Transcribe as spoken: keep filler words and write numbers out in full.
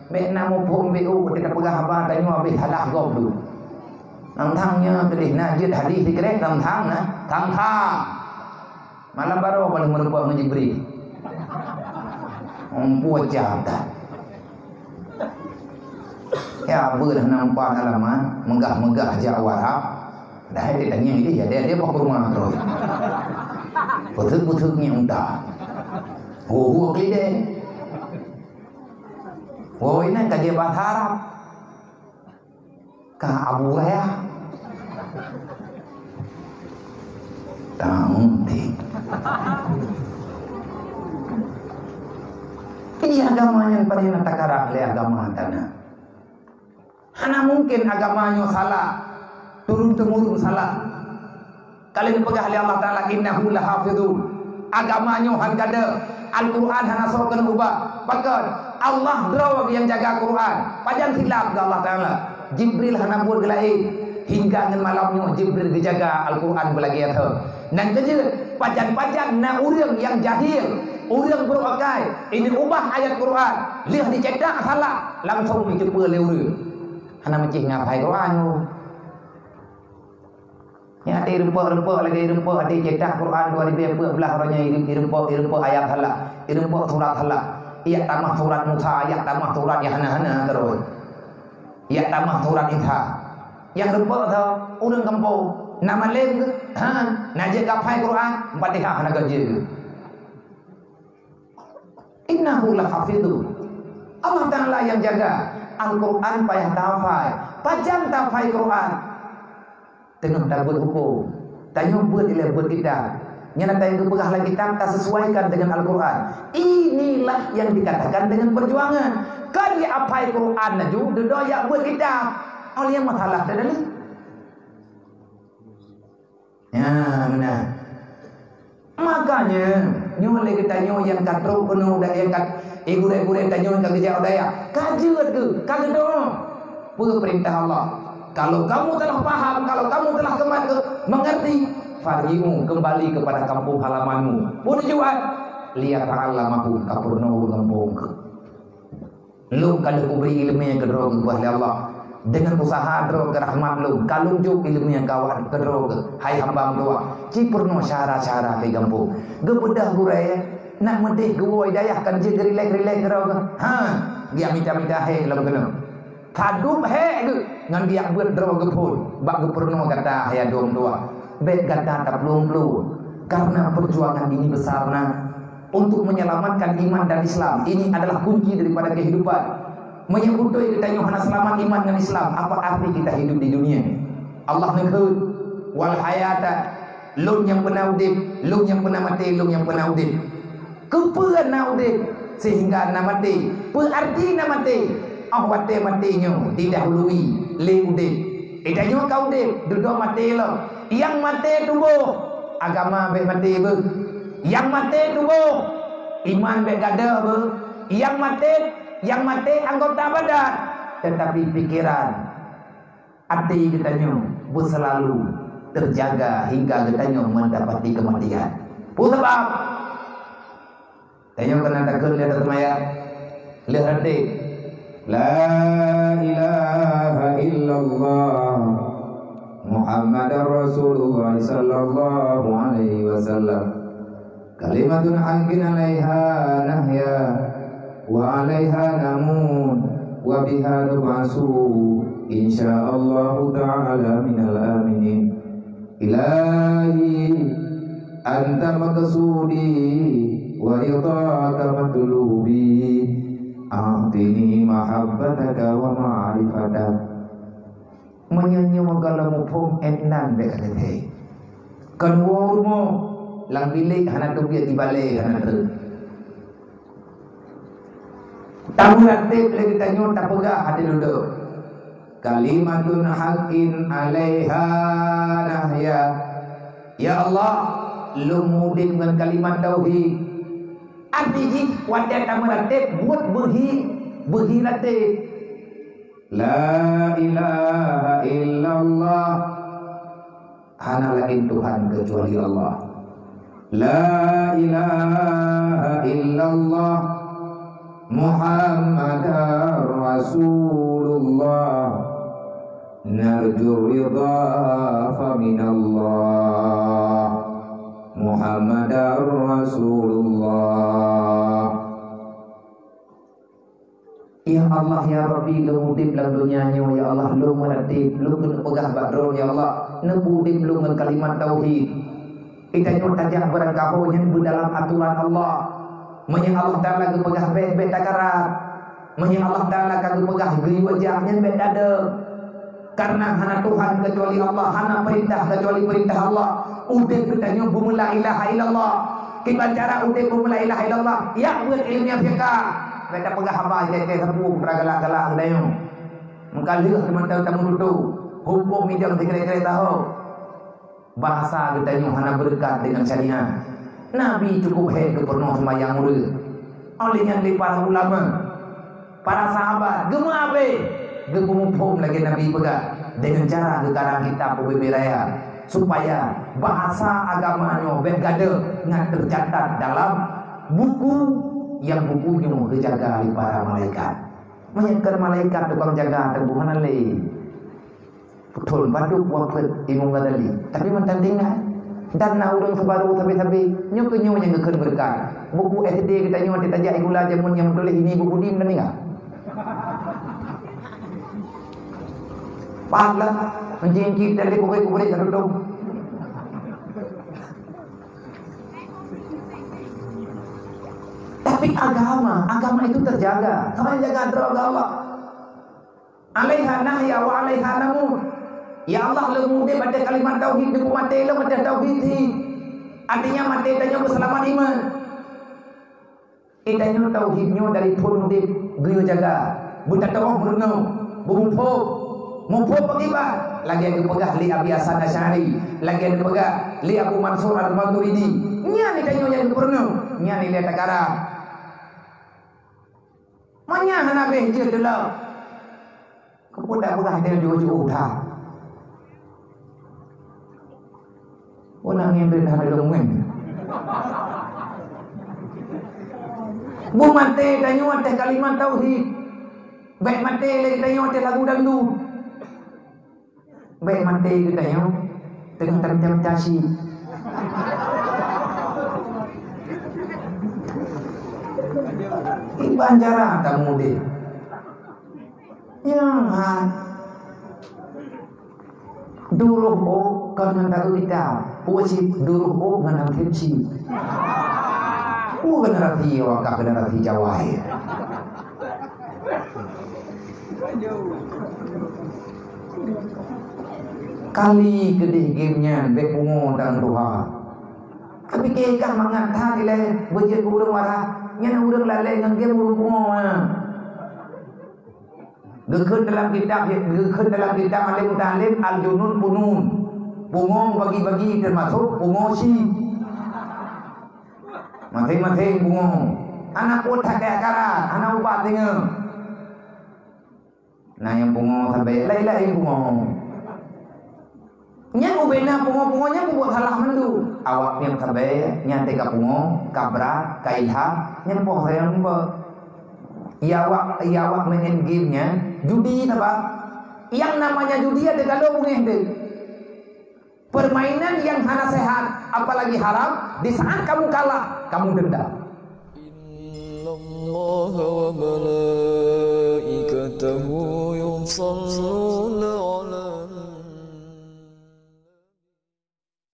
Mek namu pom bu kita pegah apa tanya habis halah gob dulu. Nang thangnya kedih najid hadis dikerek nang thang nah, thang thang. Malam baru paling merupa dengan Jibril. Ompu jabatan. Ya ber nampak halaman megah-megah jawab. Dah dia tanya ini ya dia dia bawa ke rumah terus. Betul-betulnya unta. Oh, klide. Oh, ini kan dia bahasa Arab. Ka Abu Raya. Tahu deh. Ini agama yang paling natakara oleh agama tanah. Hana mungkin agamanya salah, turun temurun salah. Kalian pegah oleh Allah Taala innahu lahafidun. Agamanya hangada Al-Quran hana sokan ubah. Bahkan Allah draw yang jaga Quran. Pajan silap ke Allah Taala. Jibril hana buat gelai hingga ngan malamnya Jibril dijaga Al-Quran belagi atau. Nan kerja pajan-pajan na urang yang jahil, urang berokai. Ini ubah ayat Quran. Lihat dicetak salah, langsung dijumpa le urang. Hana mencih ngapai Quran. Ya ada rempak-rempak lagi rempak ada cetak Quran dua ribu empat belas orangnya rempak-rempak ayat halak, rempak surat halak. Ia tamah surat Musa, ia tamah surat Yahana-hana terus. Ia tamah surat Isa. Yang rempak tu orang kampung nama lem ke? Ha, najak gapai Quran Fatihah hana gaje. Innahu lahafidun. Allah Taala yang jaga Al-Quran payah tafai, pajang tafai Quran. Tengah tak buat hukum, tanya buat ilah buat kita. Nyata yang kepegah lagi kita tak sesuaikan dengan Al-Quran. Inilah yang dikatakan dengan perjuangan. Kan ya apa Al-Quran naju, doya buat kita. Oleh yang masalah dah ni. Ya benar. Makanya nyoleh kita nyoy yang katro penuh dah yang kat igure-igure tanya yang kerja daya. Kajut ke, kagak dong. Pura perintah Allah. Kalau kamu telah paham, kalau kamu telah kembali mengerti, farimu kembali kepada kampung halamanmu. Pun jual, lihat Allah mahu kapurno kampung. Lu kalau ku beri ilmu yang kedua kepada Allah dengan usaha dro ke rahmat lu, kalau juk ilmu yang kawan kedua ke, hai hamba doa, cipurno cara-cara ke kampung. Gebedah gurai nak medih gua daya kan je relax-relax kedua ke. Ha, dia minta-minta he lalu kena. Kadum he ke ngan dia buat draw gepun bak gubernur kata ya dong dua bet kata tak belum belum karena perjuangan ini besar nah untuk menyelamatkan iman dan Islam ini adalah kunci daripada kehidupan menyebutoi kita nyuhana selamat iman dan Islam apa arti kita hidup di dunia Allah ngeut wal hayata lun yang pernah udip lun yang pernah mati lun yang pernah udip kepean na udip sehingga na mati berarti na mati awak teh matinya didahului leude. Idanya kau deh duduk mati lo. Yang mati tubuh agama be mati be. Yang mati tubuh iman be gada be. Yang mati yang mati anggota badan tetapi pikiran hati kitanya bu selalu terjaga hingga kitanya mendapati kematian. Bu sebab tanya kena takut lihat semaya lihat hati. La ilaha illallah Muhammadar Rasulullah sallallahu alaihi wasallam kalimatun haqqin 'alaiha nahya wa 'alaiha namun wa biha nub'asu insyaallah ta'ala minal aminin ilahi anta maqsudi wa ridaka matlubi A'tini mahabbataka wa ma'rifatak menyanyi magalamu pom enan be kate kan wo lang bilik hana tubiat dibalik hana ter tamu ratib lagi tanyo tapega hati duduk kalimatun haqqin 'alaiha nahya ya Allah lumudin dengan kalimat tauhid arti wadah tamu ratib buat berhi berhi ratib la ilaha illallah hana lain Tuhan kecuali Allah la ilaha illallah Muhammadar tarju ridha fa minallah Muhammadar Rasulullah. Ya Allah ya Rabbi, lu mudib dalam dunianya ya Allah, lu melatih, lu kena pegah badrul ya Allah, nu mudib lu dengan kalimat tauhid. Kita nyuruh tajak berangkahu yang dalam aturan Allah. Menyang Allah Ta'ala ke pegah bet-bet takarat. Menyang Allah Ta'ala ke pegah geri wajahnya bet dada. Karena hana Tuhan kecuali Allah, hana perintah kecuali perintah Allah. Udip kita nyubuh la ilaha illallah. Kita cara udip la ilaha illallah. Ya buat ilmiah fiqah. Mereka pegah apa aja ke sepuh galak-galak dayung. Mengkalih teman-teman tamu duduk. Hukum midang dikira-kira tahu. Bahasa kita yang hana berkat dengan syariat. Nabi cukup he ke pernah sembahyang murid. Oleh yang di para ulama, para sahabat, gema abe, gemupum lagi Nabi pegang dengan cara gekarang kita pembebiraya supaya bahasa agamanya bergada ngan tercatat dalam buku yang bukunya dijaga oleh para malaikat. Menyangkar malaikat tukang jaga tebuhan lagi. Betul, baduk wafat Imam Ghazali. Tapi mantan tinggal. Dan na urang sebaru tapi-tapi nyu ke nyu yang gekeun berkat. Buku S D kita nyu kita tajak gula jamun yang tulis ini buku dim dan enggak. Padlah menjingkit dari buku-buku tertutup. Tapi agama, agama itu terjaga. Kamu jaga antara Allah. Alaiha nahya wa alaiha namun. Ya Allah lemudi pada kalimat tauhid di mati le pada tauhid. Artinya mati tanya berselamat iman. Itanya tauhidnya dari pun di gaya jaga. Buta tahu berno, bumpo, mumpo pengibat. Lagi yang dipegah li Abi Hasan Asy'ari, lagi yang dipegah li Abu Mansur Al-Maturidi. Nya ni tanya yang berno, nya ni le takara. Manya hanabe je delau. Kemudian pegah dia jauh-jauh dah. Orang yang dah ada dongeng. Bu mati tanya teh kalimat tauhid. Baik mati lagi tanya teh lagu dangdut. Baik mati kita tanya tengah tercam-casi. Iban cara tamu dia. Ya, dulu oh kan tahu kita, puisi dulu oh kan kimchi. Oh generasi wakak generasi Jawa ya. Kali gede gamenya bepungo dan Tuhan. Tapi kekah mengatakan ile bejek urang marah, nya urang lalai ngan game urang pungo ah. Gekeun dalam kitab, gekeun dalam kitab Alim Talim Al-Junun Punun. Bungo bagi-bagi termasuk bungo si. Masing-masing bungo. Anak pun tak ada akaran, anak ubat tinggal. Nah yang bungo sampai lain-lain bungo. Nya ubena bungo-bungonya buat salah mendu. Awak yang sampai nyantai ka bungo, kabra, kailha, nya poh yang mbak. Iawak iawak main game-nya judi apa? Yang namanya judi ada kalau mungkin deh. Permainan yang hana sehat apalagi haram, di saat kamu kalah kamu denda. Innallaha wa malaikatahu yusalluna